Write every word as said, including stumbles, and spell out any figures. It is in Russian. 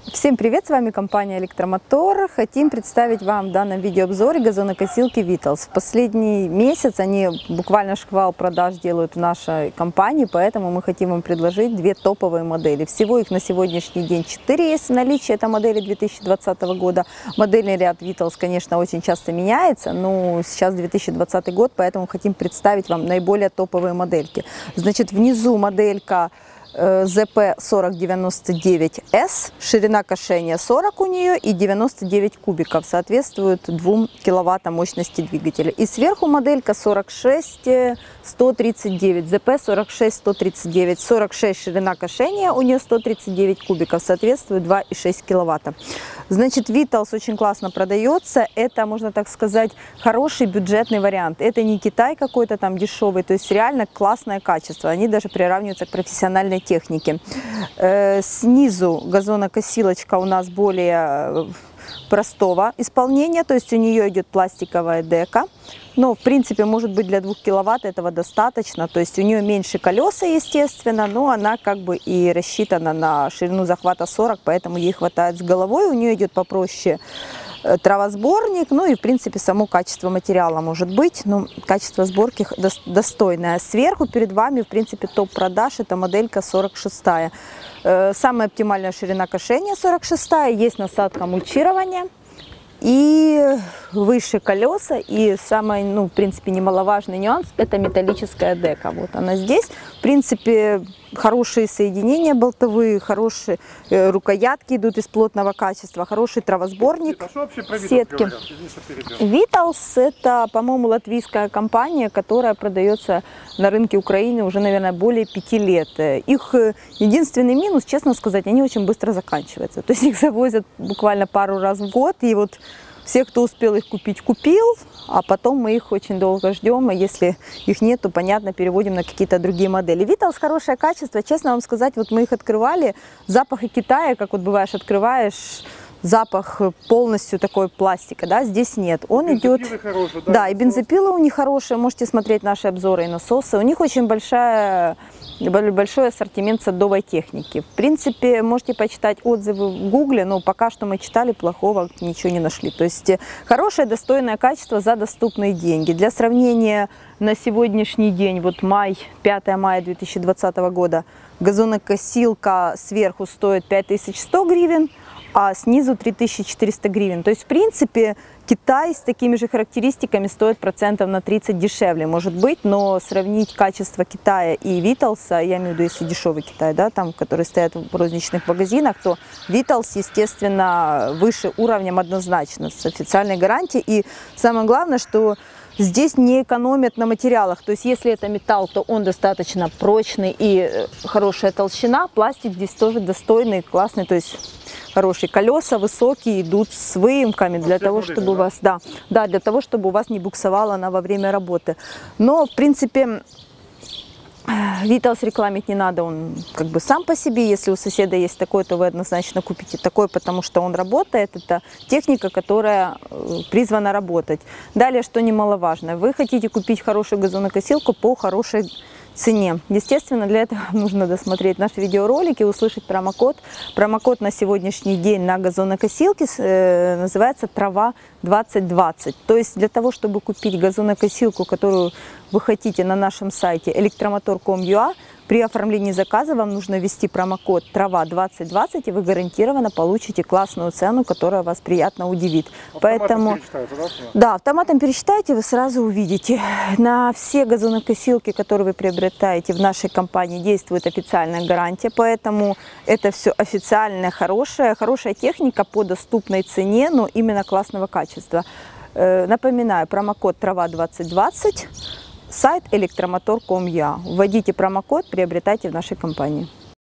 Всем привет, с вами компания Электромотор. Хотим представить вам в данном видеообзоре газонокосилки Vitals. В последний месяц они буквально шквал продаж делают в нашей компании, поэтому мы хотим вам предложить две топовые модели. Всего их на сегодняшний день четыре есть в наличии, это модели две тысячи двадцатого года. Модельный ряд Vitals, конечно, очень часто меняется, но сейчас две тысячи двадцатый год, поэтому хотим представить вам наиболее топовые модельки. Значит, внизу моделька зэ пэ сорок девяносто девять эс, ширина кошения сорок у нее и девяносто девять кубиков, соответствует двум киловаттам мощности двигателя. И сверху моделька сорок шесть сто тридцать девять, зэ пэ сорок шесть сто тридцать девять, сорок шесть ширина кошения, у нее сто тридцать девять кубиков, соответствует два и шесть киловатта. Значит, Vitals очень классно продается, это, можно так сказать, хороший бюджетный вариант. Это не Китай какой-то там дешевый, то есть реально классное качество, они даже приравниваются к профессиональной технике. Э, снизу газонокосилочка у нас более простого исполнения, то есть у нее идет пластиковая дека, но в принципе может быть для двух киловатт этого достаточно, то есть у нее меньше колеса, естественно, но она как бы и рассчитана на ширину захвата сорок, поэтому ей хватает с головой. У нее идет попроще травосборник, ну и в принципе само качество материала может быть, но качество сборки достойное. Сверху перед вами в принципе топ продаж, это моделька сорок шестая. Самая оптимальная ширина кошения сорок шестая, есть насадка мульчирования и выше колеса, и самый, ну, в принципе, немаловажный нюанс – это металлическая дека. Вот она здесь. В принципе, хорошие соединения болтовые, хорошие э, рукоятки идут из плотного качества, хороший травосборник, а что вообще про Vitals сетки. Vitals – это, по-моему, латвийская компания, которая продается на рынке Украины уже, наверное, более пяти лет. Их единственный минус, честно сказать, они очень быстро заканчиваются. То есть их завозят буквально пару раз в год, и вот все, кто успел их купить, купил, а потом мы их очень долго ждем, и если их нет, то, понятно, переводим на какие-то другие модели. Vitals хорошее качество, честно вам сказать, вот мы их открывали, запах Китая, как вот бываешь, открываешь, запах полностью такой пластика, да, здесь нет. Он идет, хорошие, да, да, и бензопилы у них хорошие, можете смотреть наши обзоры и насосы. У них очень большая, большой ассортимент садовой техники. В принципе, можете почитать отзывы в гугле, но пока что мы читали, плохого ничего не нашли. То есть хорошее, достойное качество за доступные деньги. Для сравнения, на сегодняшний день, вот май, пятое мая две тысячи двадцатого года, газонокосилка сверху стоит пять тысяч сто гривен, а снизу три тысячи четыреста гривен. То есть, в принципе, Китай с такими же характеристиками стоит процентов на тридцать дешевле, может быть, но сравнить качество Китая и Vitals, я имею в виду, если дешевый Китай, да, там, которые стоят в розничных магазинах, то Vitals, естественно, выше уровнем однозначно, с официальной гарантией. И самое главное, что здесь не экономят на материалах, то есть если это металл, то он достаточно прочный и хорошая толщина, пластик здесь тоже достойный, классный, то есть хорошие колеса, высокие, идут с выемками для того, чтобы у вас, да, да, для того, чтобы у вас не буксовала она во время работы. Но в принципе Vitals рекламить не надо, он как бы сам по себе. Если у соседа есть такой, то вы однозначно купите такой, потому что он работает. Это техника, которая призвана работать. Далее, что немаловажно, вы хотите купить хорошую газонокосилку по хорошей цене. Естественно, для этого нужно досмотреть наши видеоролики, услышать промокод. Промокод на сегодняшний день на газонокосилке э, называется трава двадцать двадцать. То есть для того, чтобы купить газонокосилку, которую вы хотите на нашем сайте электромотор точка ком точка ю а, при оформлении заказа вам нужно ввести промокод трава двадцать двадцать, и вы гарантированно получите классную цену, которая вас приятно удивит. Автоматом Поэтому, да? Да, автоматом пересчитайте, вы сразу увидите. На все газонокосилки, которые вы приобретаете в нашей компании, действует официальная гарантия, поэтому это все официальная, хорошая, хорошая техника по доступной цене, но именно классного качества. Напоминаю, промокод трава двадцать двадцать. Сайт электромотор точка ком точка ю а. Вводите промокод, приобретайте в нашей компании.